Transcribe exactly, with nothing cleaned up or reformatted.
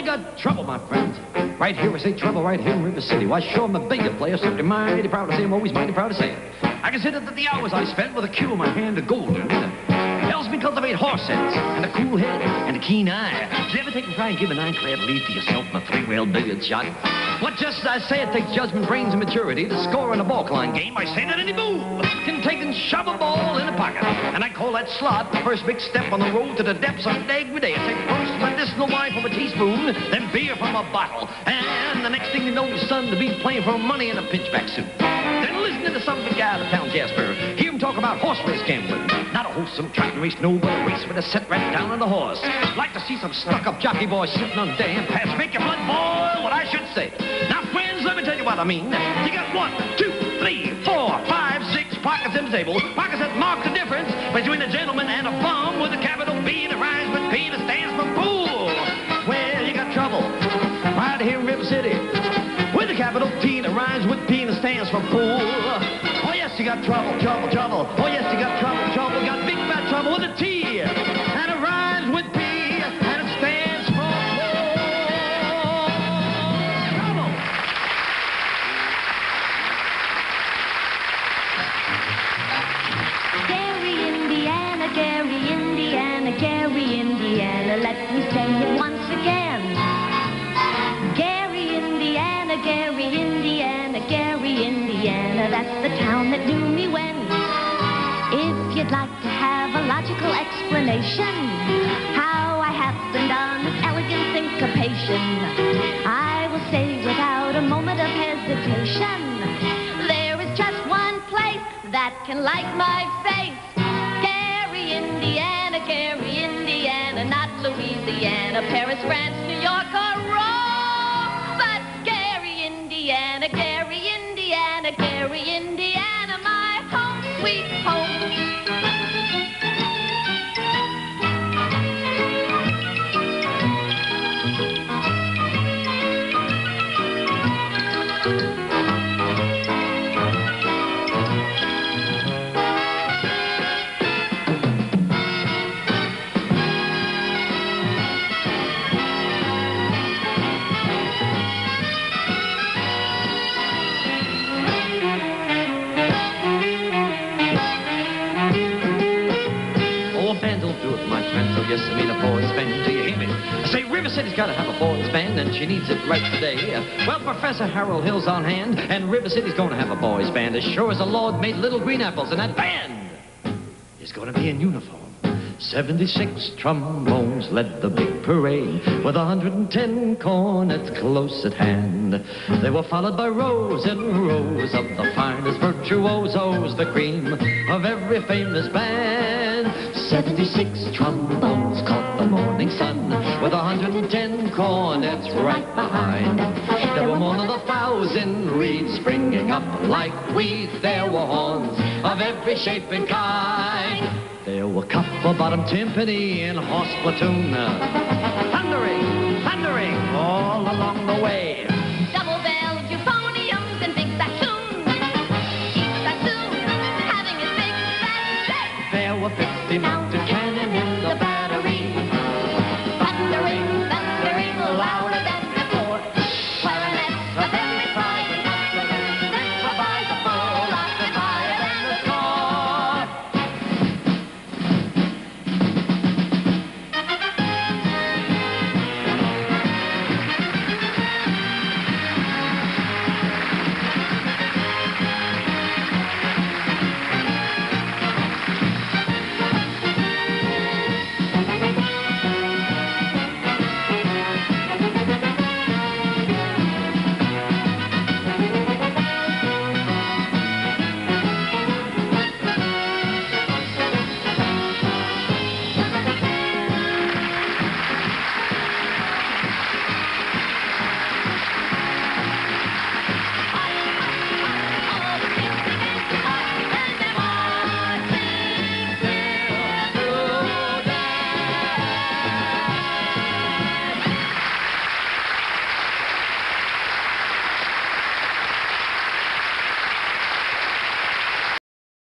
got trouble, my friends. Right here, we say trouble right here in River City. Why, sure, I'm a billiard player, certainly mighty proud to say I'm always mighty proud to say it. I consider that the hours I spent with a cue in my hand are golden. Helps me cultivate horse sense and a cool head and a keen eye. Did you ever take and try and give an ironclad lead to yourself in a three-rail billiard shot? What just as I say, it takes judgment, brains, and maturity to score in a ball-climb game. I say that any move can take and shove a ball in a pocket. And I call that slot the first big step on the road to the depths of degradation. Take first medicinal wine from a teaspoon, then beer from a bottle. And the next thing you know, son, to be playing for money in a pinchback suit. Then listening to some big guy out of town, Jasper. Hear him talk about horse race gambling. Not a wholesome trotting race, no, but a race with a set right down on the horse. Like to see some stuck-up jockey boys sitting on damn pads. Make your blood boil, what I should say. Now, friends, let me tell you what I mean. You got one, two, three, four, five, six pockets in the table. Pockets that mark the difference between a gentleman and a bum with a capital B that rhymes with P that stands for pool. Well, you got trouble right here in River City with a capital T that rhymes with P that stands for pool. Oh, yes, you got trouble, trouble, trouble. Oh, yes, you got trouble, trouble. You got big fat trouble with a T. And it rhymes with P, and it stands for pool. Trouble. Gary, Indiana, Gary, Indiana, Gary, Indiana. Let me say it once again. Gary, Indiana, Gary, Indiana, Gary, Indiana. That's the town that knew me when. If you'd like to have a logical explanation how I happened on this elegant syncopation, I will say without a moment of hesitation, there is just one place that can light my face. Gary, Indiana, Gary, Indiana, not Louisiana, Paris, France, New York, or Rome, but Gary, Indiana, Gary, Indiana, Gary, Indiana, my home, sweet home. Yes, I mean a boys band, do you hear me? I say River City's got to have a boys band, and she needs it right today. Uh, well, Professor Harold Hill's on hand, and River City's going to have a boys band as sure as the Lord made little green apples, and that band is going to be in uniform. seventy-six trombones led the big parade with one hundred ten cornets close at hand. They were followed by rows and rows of the finest virtuosos, the cream of every famous band. seventy-six trombones caught the morning sun with one hundred ten cornets right behind. There were more than a thousand reeds springing up like weeds. There were horns of every shape and kind. There were copper-bottom timpani and horse platoon, thundering, thundering all along the way.